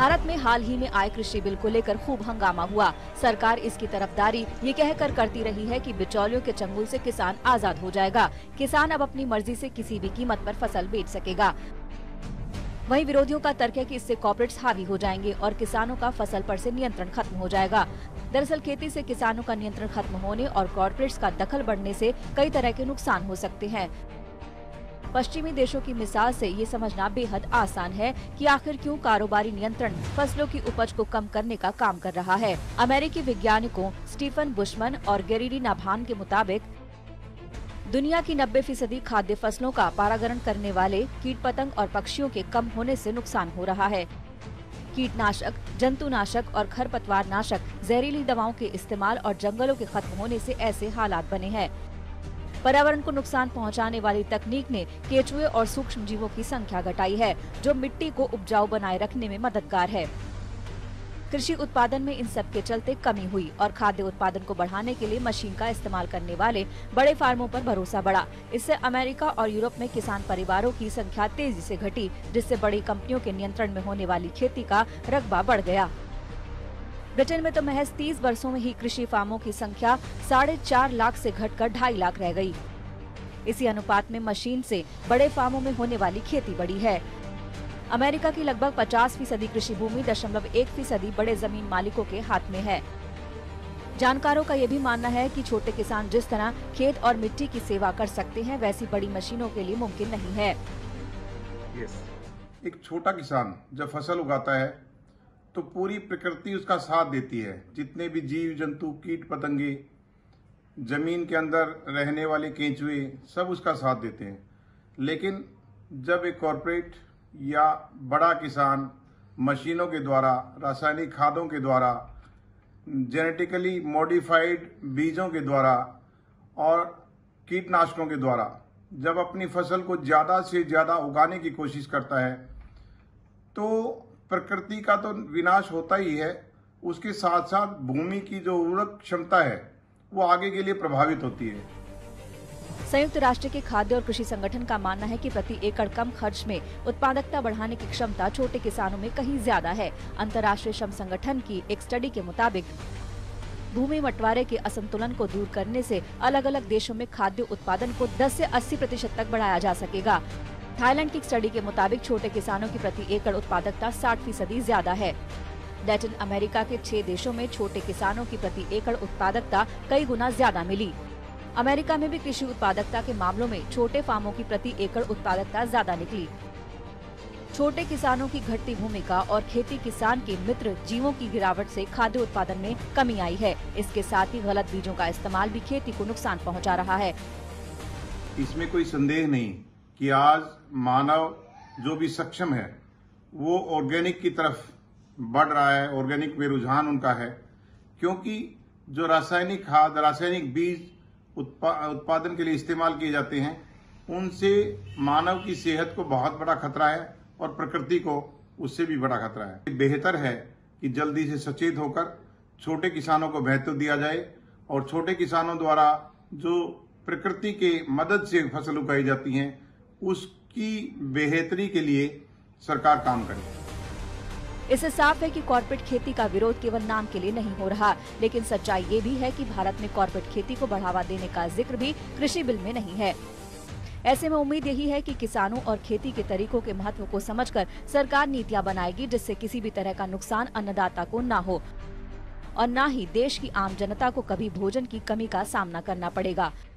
भारत में हाल ही में आए कृषि बिल को लेकर खूब हंगामा हुआ। सरकार इसकी तरफदारी ये कहकर करती रही है कि बिचौलियों के चंगुल से किसान आजाद हो जाएगा। किसान अब अपनी मर्जी से किसी भी कीमत पर फसल बेच सकेगा। वहीं विरोधियों का तर्क है कि इससे कॉर्पोरेट्स हावी हो जाएंगे और किसानों का फसल पर से नियंत्रण खत्म हो जाएगा। दरअसल खेती से किसानों का नियंत्रण खत्म होने और कॉर्पोरेट्स का दखल बढ़ने से कई तरह के नुकसान हो सकते हैं। पश्चिमी देशों की मिसाल से ये समझना बेहद आसान है कि आखिर क्यों कारोबारी नियंत्रण फसलों की उपज को कम करने का काम कर रहा है। अमेरिकी वैज्ञानिकों स्टीफन बुशमन और गेरीडी नाभान के मुताबिक दुनिया की 90% खाद्य फसलों का परागण करने वाले कीट पतंग और पक्षियों के कम होने से नुकसान हो रहा है। कीटनाशक, जंतुनाशक और खरपतवार नाशक, जहरीली दवाओं के इस्तेमाल और जंगलों के खत्म होने से ऐसे हालात बने हैं। पर्यावरण को नुकसान पहुंचाने वाली तकनीक ने केंचुए और सूक्ष्म जीवों की संख्या घटाई है, जो मिट्टी को उपजाऊ बनाए रखने में मददगार है। कृषि उत्पादन में इन सब के चलते कमी हुई और खाद्य उत्पादन को बढ़ाने के लिए मशीन का इस्तेमाल करने वाले बड़े फार्मों पर भरोसा बढ़ा। इससे अमेरिका और यूरोप में किसान परिवारों की संख्या तेजी से घटी, जिससे बड़ी कंपनियों के नियंत्रण में होने वाली खेती का रकबा बढ़ गया। ब्रिटेन में तो महज 30 वर्षों में ही कृषि फार्मों की संख्या 4.5 लाख से घटकर 2.5 लाख रह गई। इसी अनुपात में मशीन से बड़े फार्मों में होने वाली खेती बढ़ी है। अमेरिका की लगभग 50% कृषि भूमि 0.1% बड़े जमीन मालिकों के हाथ में है। जानकारों का ये भी मानना है कि छोटे किसान जिस तरह खेत और मिट्टी की सेवा कर सकते हैं, वैसी बड़ी मशीनों के लिए मुमकिन नहीं है। एक छोटा किसान जब फसल उगाता है तो पूरी प्रकृति उसका साथ देती है। जितने भी जीव जंतु, कीट पतंगे, जमीन के अंदर रहने वाले केंचुए, सब उसका साथ देते हैं। लेकिन जब एक कॉर्पोरेट या बड़ा किसान मशीनों के द्वारा, रासायनिक खादों के द्वारा, जेनेटिकली मॉडिफाइड बीजों के द्वारा और कीटनाशकों के द्वारा जब अपनी फसल को ज्यादा से ज्यादा उगाने की कोशिश करता है, तो प्रकृति का तो विनाश होता ही है, उसके साथ साथ भूमि की जो उर्वरक क्षमता है वो आगे के लिए प्रभावित होती है। संयुक्त राष्ट्र के खाद्य और कृषि संगठन का मानना है कि प्रति एकड़ कम खर्च में उत्पादकता बढ़ाने की क्षमता छोटे किसानों में कहीं ज्यादा है। अंतर्राष्ट्रीय श्रम संगठन की एक स्टडी के मुताबिक भूमि बंटवारे के असंतुलन को दूर करने से अलग अलग देशों में खाद्य उत्पादन को 10 से 80% तक बढ़ाया जा सकेगा। थाईलैंड की स्टडी के मुताबिक छोटे किसानों की प्रति एकड़ उत्पादकता 60% ज्यादा है। लैटिन अमेरिका के 6 देशों में छोटे किसानों की प्रति एकड़ उत्पादकता कई गुना ज्यादा मिली। अमेरिका में भी कृषि उत्पादकता के मामलों में छोटे फार्मों की प्रति एकड़ उत्पादकता ज्यादा निकली। छोटे किसानों की घटती भूमिका और खेती किसान के मित्र जीवों की गिरावट से खाद्य उत्पादन में कमी आई है। इसके साथ ही गलत बीजों का इस्तेमाल भी खेती को नुकसान पहुंचा रहा है। इसमें कोई संदेह नहीं कि आज मानव जो भी सक्षम है वो ऑर्गेनिक की तरफ बढ़ रहा है, ऑर्गेनिक में रुझान उनका है, क्योंकि जो रासायनिक खाद, रासायनिक बीज उत्पादन के लिए इस्तेमाल किए जाते हैं, उनसे मानव की सेहत को बहुत बड़ा खतरा है और प्रकृति को उससे भी बड़ा खतरा है। बेहतर है कि जल्दी से सचेत होकर छोटे किसानों को महत्व दिया जाए और छोटे किसानों द्वारा जो प्रकृति के मदद से फसल उगाई जाती हैं, उसकी बेहतरी के लिए सरकार काम करे। इससे साफ है कि कॉर्पोरेट खेती का विरोध केवल नाम के लिए नहीं हो रहा, लेकिन सच्चाई ये भी है कि भारत में कॉर्पोरेट खेती को बढ़ावा देने का जिक्र भी कृषि बिल में नहीं है। ऐसे में उम्मीद यही है कि किसानों और खेती के तरीकों के महत्व को समझकर सरकार नीतियां बनाएगी, जिससे किसी भी तरह का नुकसान अन्नदाता को न हो और न ही देश की आम जनता को कभी भोजन की कमी का सामना करना पड़ेगा।